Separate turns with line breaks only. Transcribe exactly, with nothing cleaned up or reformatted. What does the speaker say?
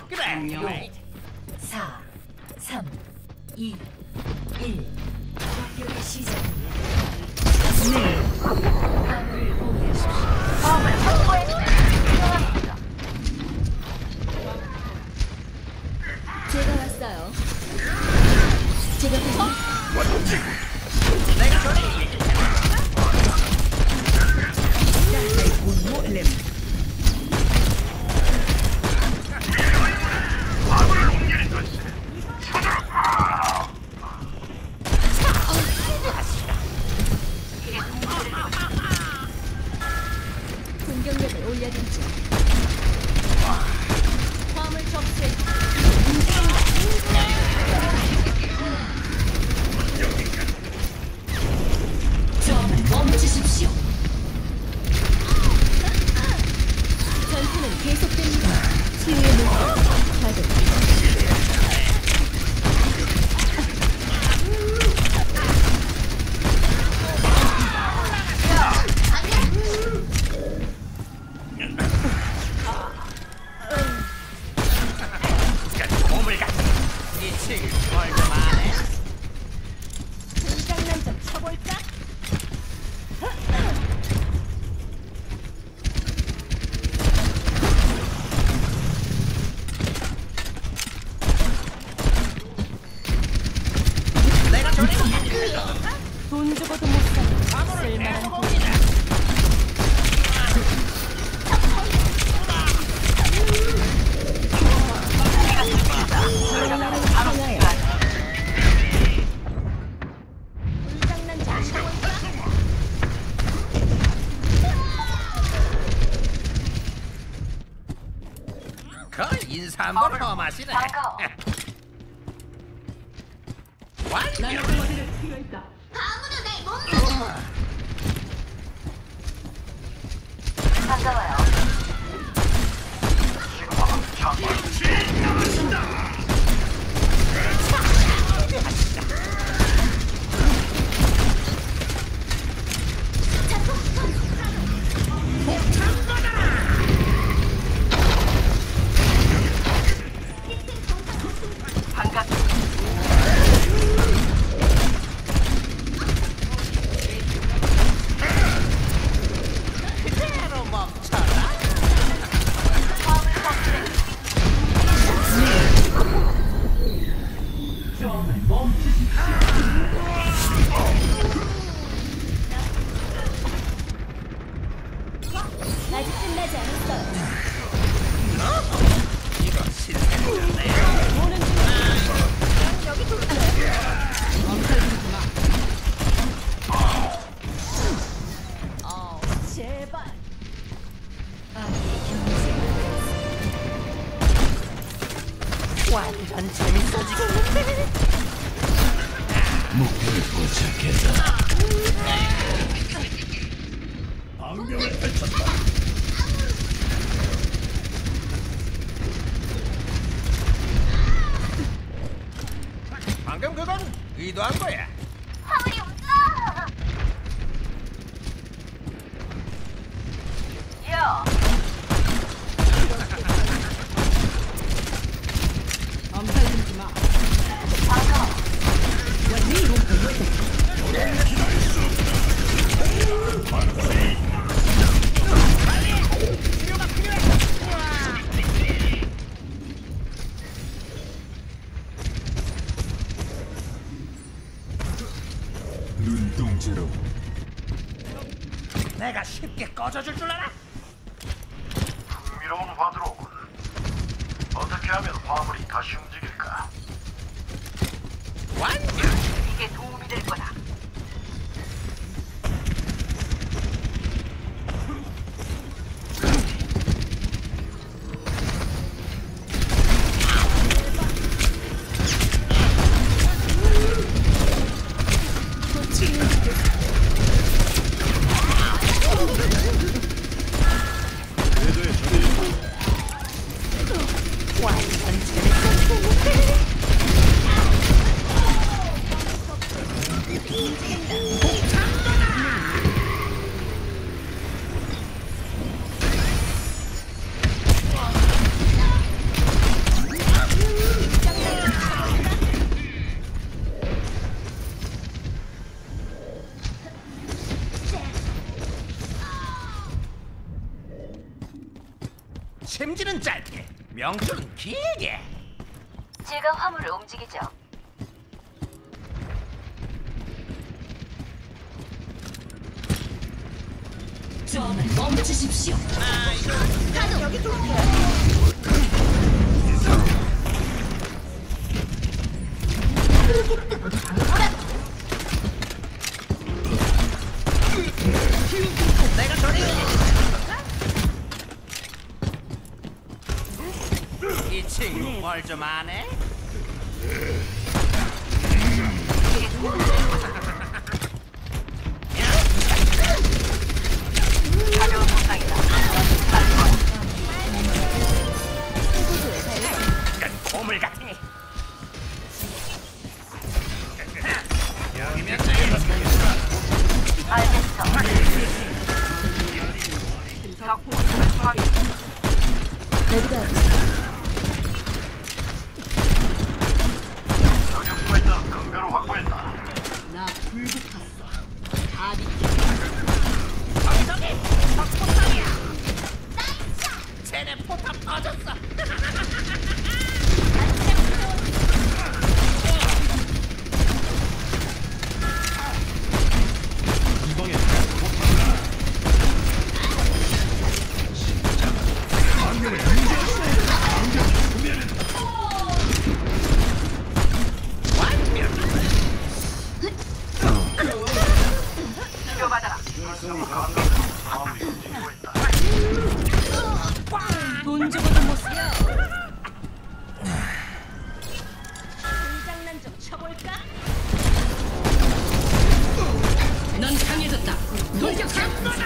그래.
사, 삼, 이, 일. 공격의 시작입니다. 네. 화물을 보호하십시오. 화물 확보해주세요.
제가 왔어요. 제가 왔어요.
내가 저리. مؤلم.
공격력을 올려드리죠. 화물 접수해.
좀 멈추십시오.
전투는 계속됩니다. 치유의 물결 가득. 불장난 좀 쳐볼까? 돈 주고도 못 사. 쓸만한 돈이다. 불장난 좀 쳐볼까?
그 인사 한번 험하시네. 완료.
아무도 날 못 막아. 반가워요.
그대로 멈춰라.
아직 끝나지 않았어요.
이거 실패했네.
보는 중. 여기 돌아요. 엉터리지 마. 어, 제발.
아기의 경쟁을
완전 재밌어지겠는데.
목표를 포착했다. 방병을 펼쳤다.
방금 그건 의도한 거야.
화물이 없어. 야.
엄살들지 마.
반가워.
눈동자로
내가 쉽게 꺼져줄 줄 알아?
흥미로운 화두로군. 어떻게 하면 화물이 다시 움직일까?
완료.
이게 도움이 될 거다.
명줄은 길게.
제가 화물을 움직이죠.
점을 멈추십시오.
내가 저리. 이 친구 뭘 좀 아네?
가벼운 부상이다.
고물 같으니. 여기면
알겠어. 적 확인.
레드가
저격수가 있다. 근거로 확보했다.
나 불붙었어. 다
저기 저기 적포탑이야. 쟤네 포탑 터졌어.
이방에
치료받아라.
화물이 움직이고 있다.
돈 주고도 못 써.
장난 좀 쳐볼까?
넌 강해졌다. 돌격.